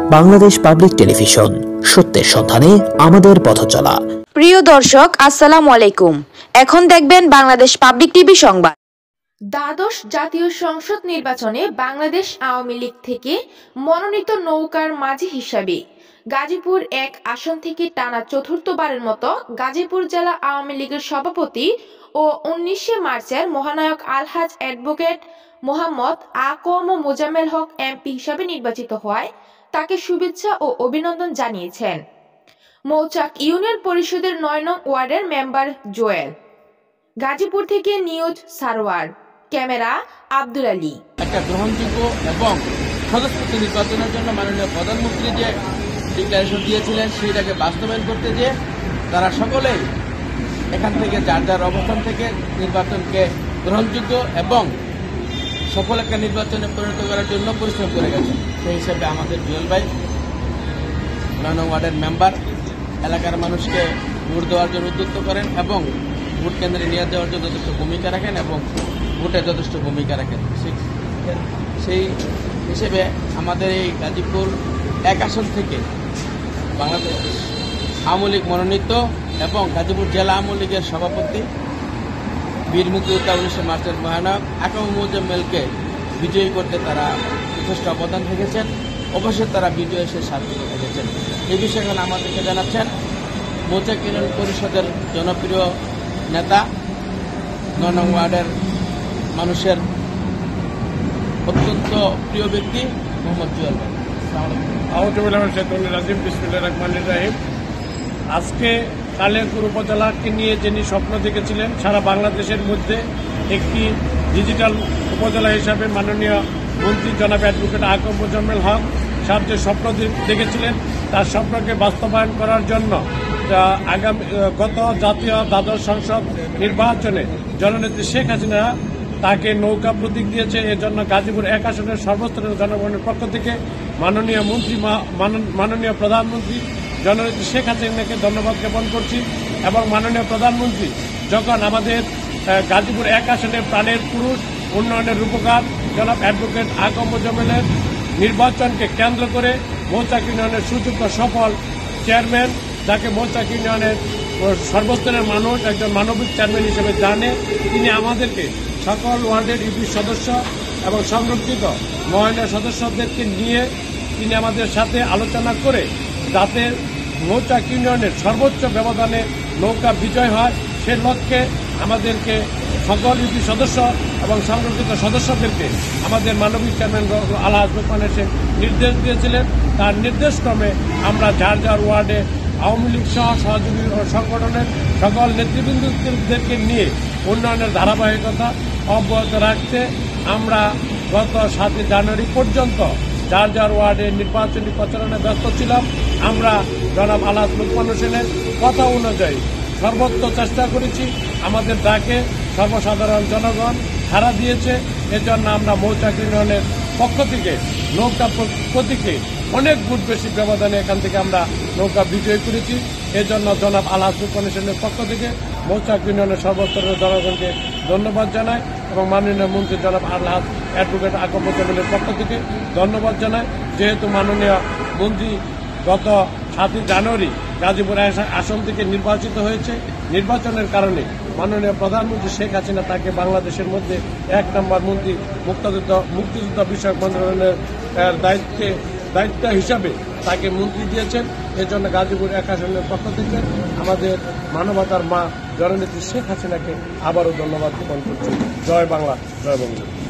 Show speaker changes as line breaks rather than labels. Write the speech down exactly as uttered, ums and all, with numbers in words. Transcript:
Bangladesh public television, সত্যের সন্ধানে আমাদের পথচলা।
প্রিয় দর্শক, আসসালামু আলাইকুম। এখন দেখবেন বাংলাদেশ পাবলিক টিভি সংবাদ।
দ্বাদশ জাতীয় সংসদ নির্বাচনে বাংলাদেশ আওয়ামী লীগ থেকে মনোনীত নৌকার মাঝি হিসাবে গাজীপুর এক আসন থেকে টানা চতুর্থবারের মতো গাজীপুর জেলা আওয়ামী লীগের সভাপতি ও উনিশে মার্চের মহানায়ক আলহাজ অ্যাডভোকেট মোহাম্মদ আ ক ম মোজাম্মেল হক এমপি হিসাবে নির্বাচিত হওয়ায় তাকে শুভেচ্ছা ও অভিনন্দন জানিয়েছেন মৌচাক ইউনিয়ন পরিষদের নয় নং ওয়ার্ডের মেম্বার জোয়েল। গাজীপুর থেকে নিউজ সারওয়ার, ক্যামেরা আব্দুল আলী।
একটা গ্রহণযোগ্য এবং সদস্যপদ নির্বাচনের জন্য মাননীয় প্রধানমন্ত্রী যে ডিক্লারেশন দিয়েছিলেন সেইটাকে বাস্তবায়ন করতে যে তারা সকলেই এখান থেকে যার যার অবস্থান থেকে নির্বাচনকে গ্রহণযোগ্য এবং সফল একটা নির্বাচনে পরিণত করার জন্য পরিশ্রম করে গেছেন। সেই হিসেবে আমাদের জুয়েল ভাই নয় নং ওয়ার্ডের মেম্বার এলাকার মানুষকে ভোট দেওয়ার জন্য উদ্যুক্ত করেন এবং ভোট কেন্দ্রে নিয়ে যাওয়ার জন্য যথেষ্ট ভূমিকা রাখেন এবং ভোটে যথেষ্ট ভূমিকা রাখেন। সেই হিসেবে আমাদের এই গাজীপুর এক আসন থেকে বাংলাদেশ আওয়ামী লীগ মনোনীত এবং গাজীপুর জেলা আওয়ামী লীগের সভাপতি বীর মুক্তিযোদ্ধা উনিশে মার্চের মহানায়ক আকাম মোজাম্মেলকে বিজয়ী করতে তারা যথেষ্ট অবদান রেখেছেন। অবশ্যই তারা বিজয় এসে সার্থক রেখেছেন। এই বিষয়ে এখন আমাদেরকে জানাচ্ছেন মৌচাক ইউনিয়ন পরিষদের জনপ্রিয় নেতা নয় নং ওয়ার্ডের মানুষের অত্যন্ত প্রিয় ব্যক্তি মোহাম্মদ জুয়েল ভাই।
রাজিম বিসমিল্লাহির রহমানির রহিম। আজকে কালিয়াকৈর উপজেলাকে নিয়ে যিনি স্বপ্ন দেখেছিলেন সারা বাংলাদেশের মধ্যে একটি ডিজিটাল উপজেলা হিসাবে মাননীয় মন্ত্রী জনাব অ্যাডভোকেট আ ক ম মোজাম্মেল হক সাহেব যে স্বপ্ন দেখেছিলেন তার স্বপ্নকে বাস্তবায়ন করার জন্য আগামী গত জাতীয় দ্বাদশ সংসদ নির্বাচনে জননেত্রী শেখ হাসিনা তাকে নৌকা প্রতীক দিয়েছে। এজন্য গাজীপুর এক আসনের সর্বস্তরের জনগণের পক্ষ থেকে মাননীয় মন্ত্রী মাননীয় প্রধানমন্ত্রী জননেত্রী শেখ হাসিনাকে ধন্যবাদ জ্ঞাপন করছি এবং মাননীয় প্রধানমন্ত্রী যখন আমাদের গাজীপুর এক আসনের প্রাণের পুরুষ উন্নয়নের রূপকার জনাব অ্যাডভোকেট আ ক ম মোজাম্মেলের নির্বাচনকে কেন্দ্র করে মৌচাক ইউনিয়নের সুযোগ্য সফল চেয়ারম্যান যাকে মৌচাক ইউনিয়নের সর্বস্তরের মানুষ একজন মানবিক চেয়ারম্যান হিসেবে জানে, তিনি আমাদেরকে সকল ওয়ার্ডের ইউপি সদস্য এবং সংরক্ষিত মহিলা সদস্যদেরকে নিয়ে তিনি আমাদের সাথে আলোচনা করে যাতে মৌচাক ইউনিয়নের সর্বোচ্চ ব্যবধানে নৌকা বিজয় হয় সে লক্ষ্যে আমাদেরকে সকল ইউপি সদস্য এবং সংরক্ষিত সদস্যদেরকে আমাদের মানবিক চেয়ারম্যান আলহাজ লোকমান এসে নির্দেশ দিয়েছিলেন। তার নির্দেশক্রমে আমরা যার যার ওয়ার্ডে আওয়ামী লীগ সহ সহযোগী সংগঠনের সকল নেতৃবৃন্দদেরকে নিয়ে উন্নয়নের ধারাবাহিকতা অব্যাহত রাখতে আমরা গত সাতই জানুয়ারি পর্যন্ত যার যার ওয়ার্ডে নির্বাচনী প্রচারণায় ব্যস্ত ছিলাম। আমরা জনাব আলহাজ লোকমান হোসেনের কথা অনুযায়ী সর্বোচ্চ চেষ্টা করেছি। আমাদের ডাকে সর্বসাধারণ জনগণ সাড়া দিয়েছে। এজন্য আমরা মৌচাক ইউনিয়নের পক্ষ থেকে নৌকা প্রতীকে অনেক ভোট বেশি ব্যবধানে এখান থেকে আমরা নৌকা বিজয় করেছি। এজন্য জনাব আলহাজ লোকমান হোসেনের পক্ষ থেকে মৌচাক ইউনিয়নের সর্বস্তরের জনগণকে ধন্যবাদ জানাই এবং মাননীয় মন্ত্রী জনাব আলহাজ অ্যাডভোকেট আ ক ম মোজাম্মেলের পক্ষ থেকে ধন্যবাদ জানাই। যেহেতু মাননীয় মন্ত্রী গত সাতই জানুয়ারি গাজীপুর আসন থেকে নির্বাচিত হয়েছে, নির্বাচনের কারণে মাননীয় প্রধানমন্ত্রী শেখ হাসিনা তাকে বাংলাদেশের মধ্যে এক নম্বর মন্ত্রী মুক্তিযুদ্ধ মুক্তিযুদ্ধ বিষয়ক মন্ত্রণালয়ের দায়িত্বে দায়িত্ব হিসাবে তাকে মন্ত্রী দিয়েছেন। এজন্য গাজীপুর এক আসনের পক্ষ থেকে আমাদের মানবতার মা জননেত্রী শেখ হাসিনাকে আবারও ধন্যবাদ জ্ঞাপন করছি। জয় বাংলা, জয় বঙ্গবন্ধু।